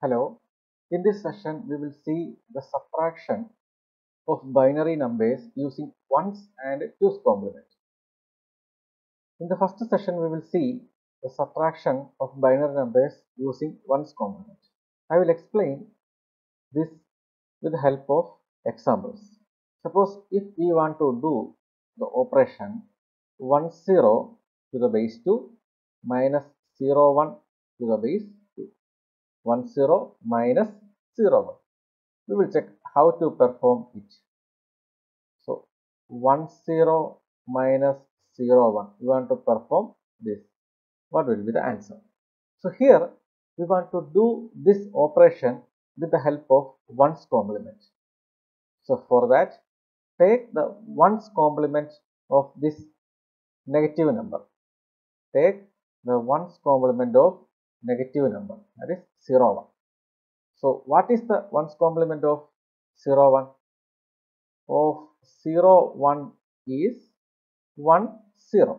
Hello, in this session we will see the subtraction of binary numbers using ones and twos complement. In the first session we will see the subtraction of binary numbers using ones complement. I will explain this with the help of examples. Suppose if we want to do the operation 10 to the base 2 minus 01 to the base 2, 10 minus 01. We will check how to perform it. So 10 minus 01, we want to perform this. What will be the answer? So here we want to do this operation with the help of ones complement. So for that, take the ones complement of this negative number. Take the ones complement of negative number, that is 01. So what is the ones complement of 01? Of 01 is 10.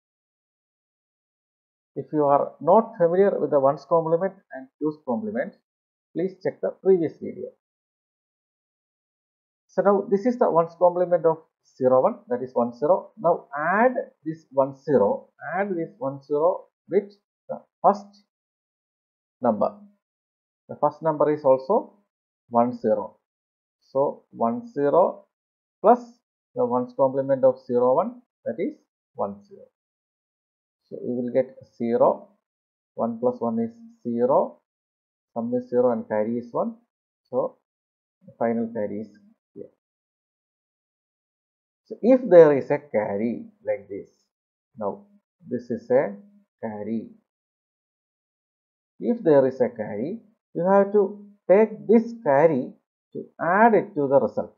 If you are not familiar with the ones complement and twos complement, please check the previous video. So now this is the ones complement of 01, that is 10. Now add this 10 with the first number. The first number is also 10. So 10 plus the ones complement of 01, that is 10. So we will get 0, 1 plus 1 is 0, sum is 0 and carry is 1. So the final carry is here. So if there is a carry like this, now this is a carry. If there is a carry, you have to take this carry to add it to the result.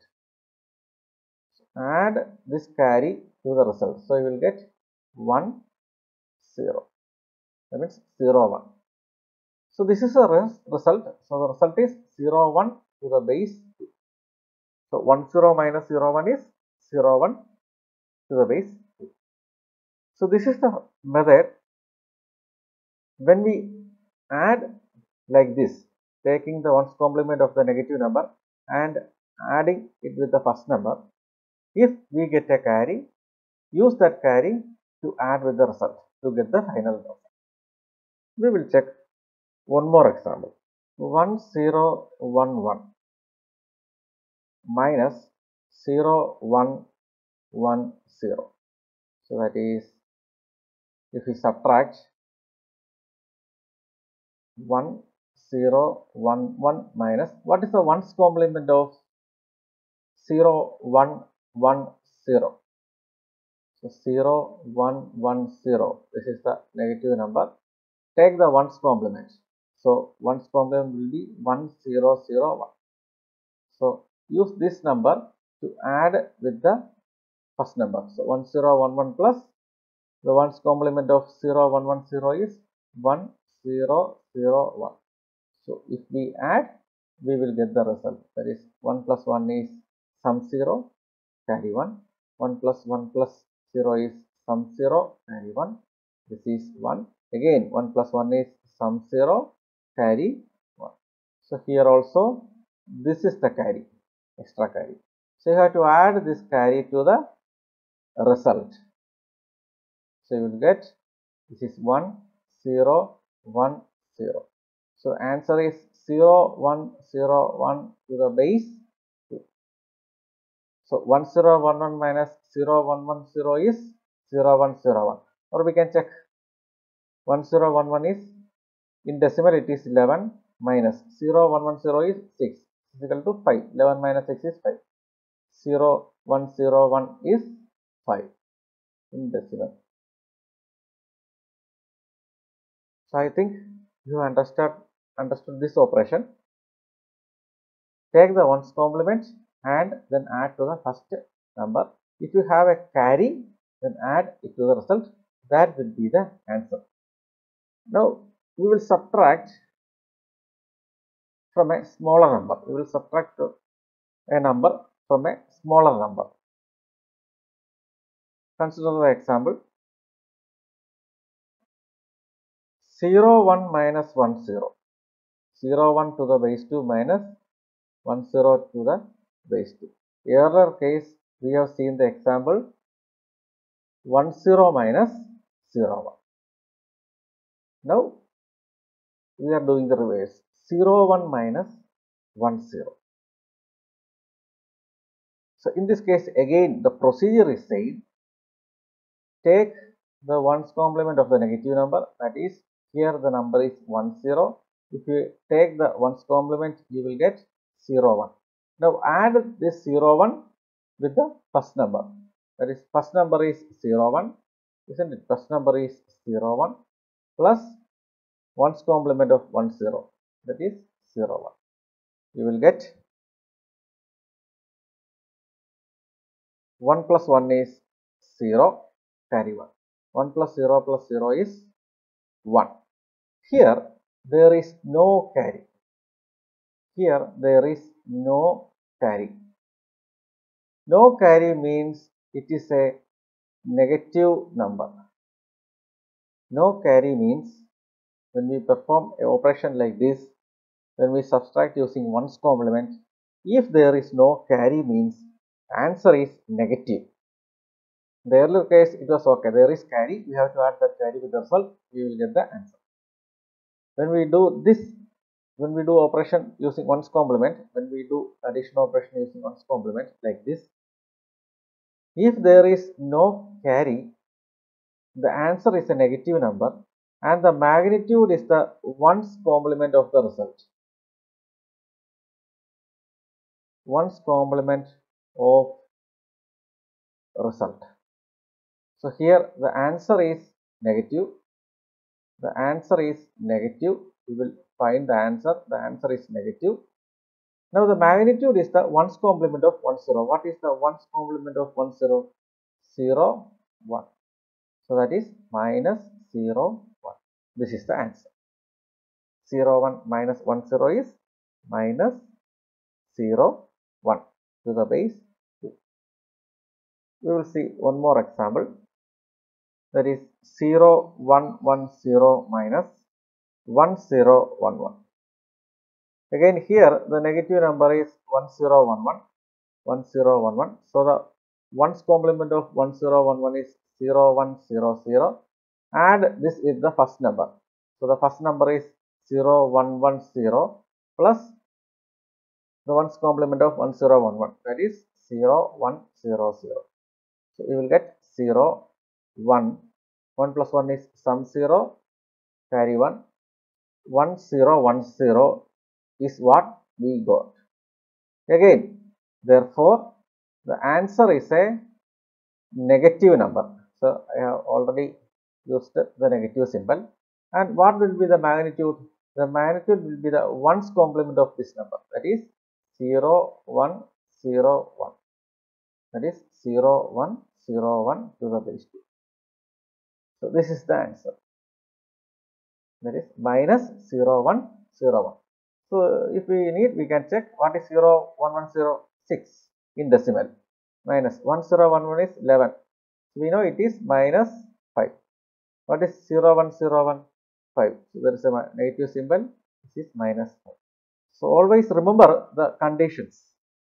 Add this carry to the result. So you will get 1, 0. That means 0, 1. So this is a result. So the result is 0, 1 to the base 2. So 10 minus 01 is 01 to the base 2. So this is the method. When we add like this, taking the ones complement of the negative number and adding it with the first number, if we get a carry, use that carry to add with the result to get the final result. We will check one more example. 1011 minus 0110. So that is, if we subtract 1011 minus, what is the ones complement of 0110? So 0110, this is the negative number. Take the ones complement. So ones complement will be 1001. So use this number to add with the first number. So 1011 plus the ones complement of 0110 is 1001. So if we add, we will get the result. That is 1 plus 1 is sum 0, carry 1. 1 plus 1 plus 0 is sum 0, carry 1. This is 1. Again 1 plus 1 is sum 0, carry 1. So here also this is the carry, extra carry. So you have to add this carry to the result. So you will get, this is 1 0 1 0. So answer is 0 1 0 1 to the base 2. So 1011 minus 0110 is 0101. Or we can check 1011 is in decimal, it is 11 minus 0110 is 6 is equal to 5. 11 minus 6 is 5. 0101 is 5 in decimal. So I think you understood this operation. Take the ones complement and then add to the first number. If you have a carry, then add it to the result. That will be the answer. Now we will subtract from a smaller number. We will subtract a number from a smaller number. Consider the example. 01 minus 10. 0 1 to the base 2 minus 1 0 to the base 2. Earlier case we have seen the example 1 0 minus 0 1. Now we are doing the reverse, 0 1 minus 1 0. So in this case again the procedure is same. Take the ones complement of the negative number, that is here the number is 1 0. If you take the ones complement you will get 0 1. Now add this 0 1 with the first number, that is first number is 0 1, isn't it? First number is 0 1 plus ones complement of 1 0, that is 0 1. You will get 1 plus 1 is 0, carry 1. 1 plus 0 plus 0 is 1. Here there is no carry. Here there is no carry. No carry means it is a negative number. No carry means when we perform an operation like this, when we subtract using ones complement, if there is no carry means answer is negative. In the earlier case it was okay, there is carry, we have to add that carry with the result, we will get the answer. When we do this, when we do operation using ones complement, when we do addition operation using ones complement like this, if there is no carry, the answer is a negative number and the magnitude is the ones complement of the result. Ones complement of result. So here the answer is negative. The answer is negative. We will find the answer. The answer is negative. Now the magnitude is the ones complement of 1 0. What is the ones complement of 1 0? 0 1. So that is minus 0 1. This is the answer. 0 1 minus 1 0 is minus 0 1 to the base 2. We will see one more example, that is 0 1 1 0 minus 1 0 1 1. Again here the negative number is 1 0 1 1, 1 0 1 1. So the ones complement of 1 0 1 1 is 0 1 0 0 and this is the first number. So the first number is 0 1 1 0 plus the ones complement of 1 0 1 1, that is 0 1 0 0. So you will get 0 1, 1 plus 1 is some 0, carry 1, 1 0 1 0 is what we got. Again, therefore the answer is a negative number. So I have already used the negative symbol. And what will be the magnitude? The magnitude will be the ones complement of this number, that is 0 1 0 1, that is 0 1 0 1 to the base 2. So this is the answer, that is minus 0 1 0 1. So if we need, we can check what is 0 1 1 0, 6 in decimal, minus 1 0 1 1 is 11. So we know it is minus 5. What is 0 1 0 1? 5. So there is a negative symbol, this is minus 5. So always remember the conditions.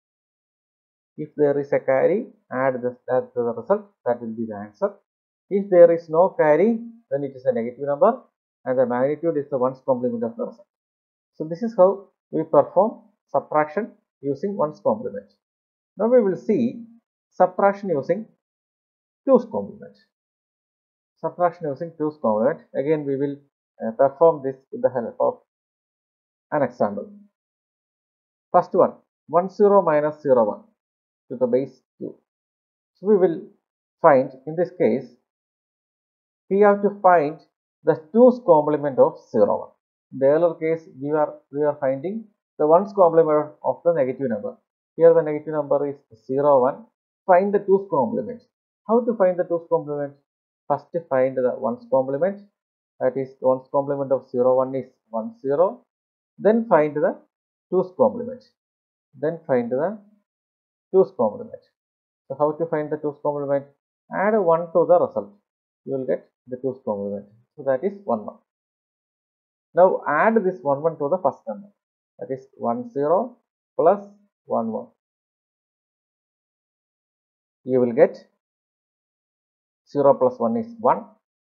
If there is a carry, add that to the result, that will be the answer. If there is no carry, then it is a negative number and the magnitude is the ones complement of the result. So this is how we perform subtraction using ones complement. Now we will see subtraction using twos complement. Subtraction using twos complement. Again we will perform this with the help of an example. First one, 1 0 minus 0 1 to the base 2. So we will find, in this case, we have to find the twos complement of 0 1. In the earlier case, we are finding the ones complement of the negative number. Here the negative number is 0 1. Find the twos complement. How to find the twos complement? First find the ones complement, that is ones complement of 0 1 is 1 0. Then find the twos complement. Then find the twos complement. So how to find the twos complement? Add 1 to the result. You will get the twos complement. So that is 1 1. Now add this 1 1 to the first number, that is 1 0 plus 1 1. You will get 0 plus 1 is 1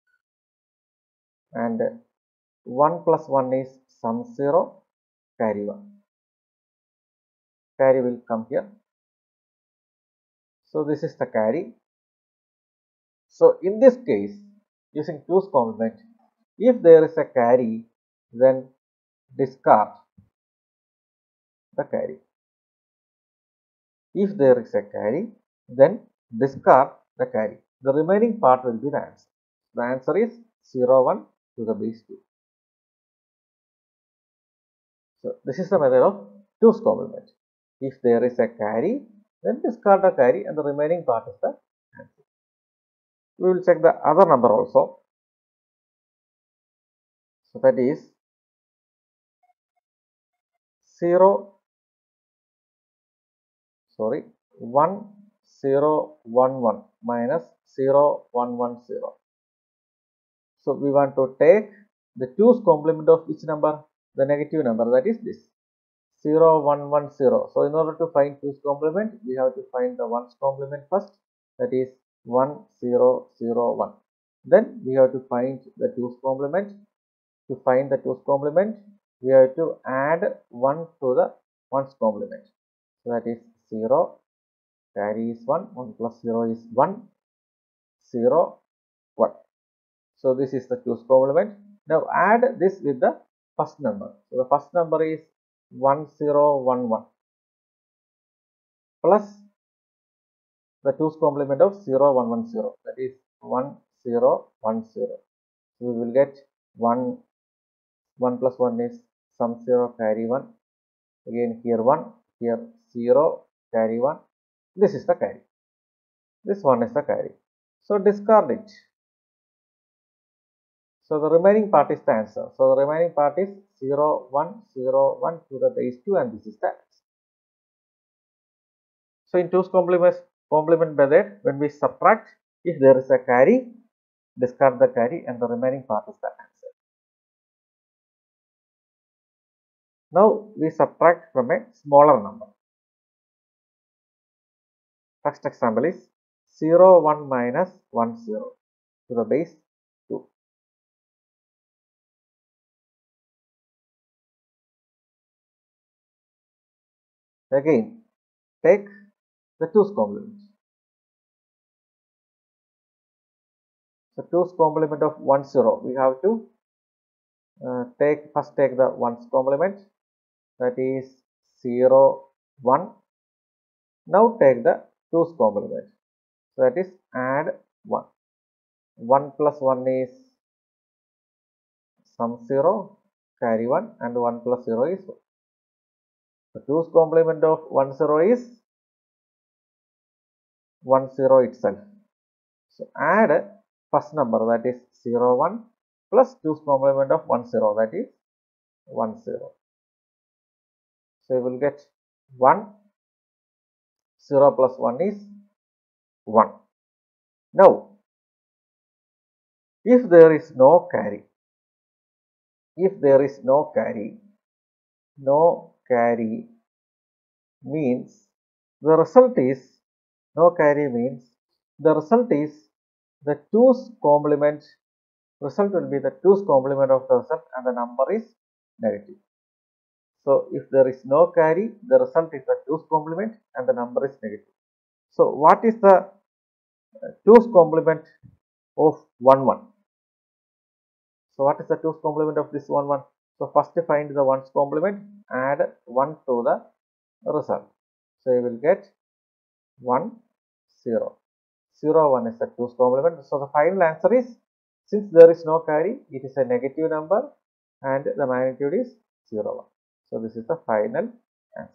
and 1 plus 1 is sum 0, carry 1. Carry will come here. So this is the carry. So in this case, using 2's complement, if there is a carry, then discard the carry. If there is a carry, then discard the carry. The remaining part will be the answer. The answer is 0, 1 to the base 2. So this is the method of 2's complement. If there is a carry, then discard the carry and the remaining part is the answer. We will check the other number also. So that is 1 0 1 1 minus 0 1 1 0. So we want to take the 2's complement of which number? The negative number, that is this 0 1 1 0. So in order to find 2's complement, we have to find the 1's complement first, that is 1 0 0 1. Then we have to find the 2's complement. To find the 2's complement, we have to add 1 to the 1's complement. So that is 0, carry is 1, 1 plus 0 is 1, 0, 1. So this is the 2's complement. Now add this with the first number. So the first number is 1 0 1 1 plus the 2's complement of 0 1 1 0, that is 1 0 1 0. So we will get 1 1 plus 1 is sum 0, carry 1. Again here 1, here 0, carry 1. This is the carry. This one is the carry. So discard it. So the remaining part is the answer. So the remaining part is 0 1 0 1 to the base 2 and this is the answer. So in 2's complement method, when we subtract, if there is a carry, discard the carry and the remaining part is the answer. Now we subtract from a smaller number. First example is 0 1 minus 1 0 to the base 2. Again, take the 2's complement. So 2's complement of 1 0, we have to first take the 1's complement, that is 0 1. Now take the 2's complement, so that is add 1. 1 plus 1 is sum 0, carry 1 and 1 plus 0 is 1. The 2's complement of 1 0 is 1 0 itself. So add first number, that is 0 1 plus 2's complement of 1 0, that is 1 0. So you will get 1, 0 plus 1 is 1. Now if there is no carry, no carry means the result is the 2's complement. Result will be the 2's complement of the result and the number is negative. So if there is no carry, the result is the 2's complement and the number is negative. So what is the 2's complement of 1 1? So what is the 2's complement of this 1 1? So first find the 1's complement, add 1 to the result. So you will get 1 0. 0 1 is the 2's complement. So the final answer is, since there is no carry, it is a negative number and the magnitude is 0 1. So this is the final answer.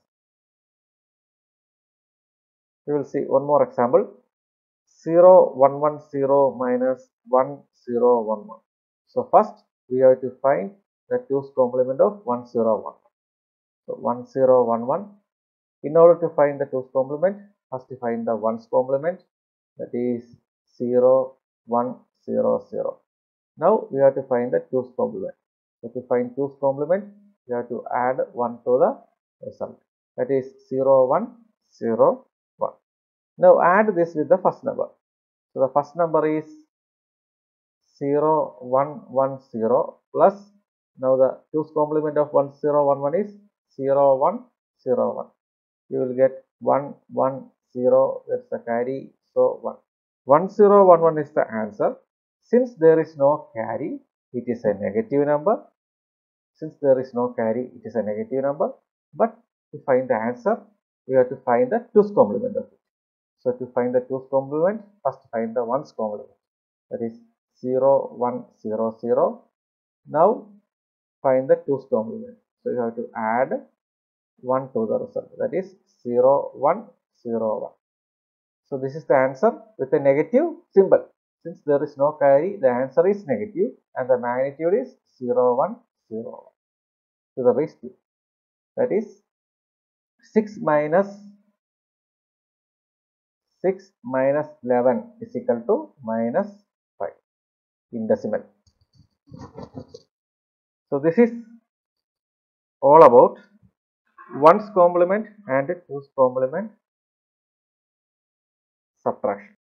We will see one more example. 0 1 1 0 minus 1 0 1 1. So first we have to find the 2's complement of 1 0 1. So 1 0 1 1. In order to find the 2's complement, first find the 1's complement, that is 0 1 0 0. Now we have to find the 2's complement. So to find 2's complement, you have to add 1 to the result. That is 0, 1, 0, 1. Now add this with the first number. So the first number is 0, 1, 1, 0 plus, now the 2's complement of 1, 0, 1, 1 is 0, 1, 0, 1. You will get 1, 1, 0, that's the carry, so 1. 1, 0, 1, 1 is the answer. Since there is no carry, it is a negative number. Since there is no carry, it is a negative number. But to find the answer, we have to find the 2's complement of it. So to find the 2's complement, first find the 1's complement. That is 0, 1, 0, 0. Now find the 2's complement. So you have to add 1 to the result. That is 0, 1, 0, 1. So this is the answer with a negative symbol. Since there is no carry, the answer is negative and the magnitude is 0, 1, 0, 1 to the base 2. That is 6 minus 11 is equal to minus 5 in decimal. So this is all about 1's complement and 2's complement subtraction.